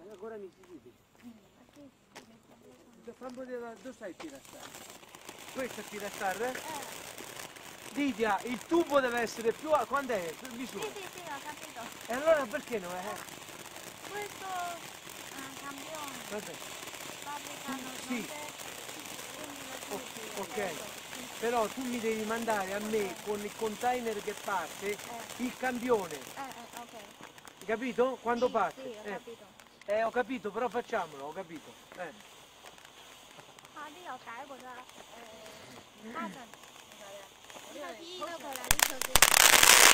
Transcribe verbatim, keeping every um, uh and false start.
ancora mi si vede. Dove stai il pirastare? Questo è il pirastare? Eh. Lidia, il tubo deve essere più alto. Quando è? Misura. Sì, sì, sì, ho capito. E allora perché non è? Questo uh, campione Vabbè. fabbricano Sì. non O- ok. Però tu mi devi mandare a me con il container che parte Eh. il campione. Eh, eh, ok. Hai capito? Quando Sì, parte? sì, ho eh. capito. eh, ho capito, però facciamolo, ho capito. Eh. Họ đi ở cái của ra ba tuần. Đi là đi đâu phải là đi thường